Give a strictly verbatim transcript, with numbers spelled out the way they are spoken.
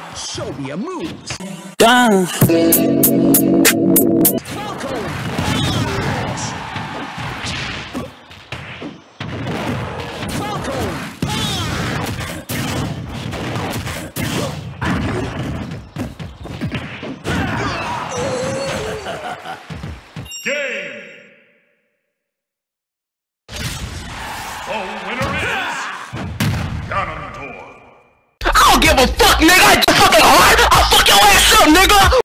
Show me your moves. Done. Game. The winner is Ganondorf. I don't give a fuck, nigga. I fucking hard. I'll fuck your ass up, nigga.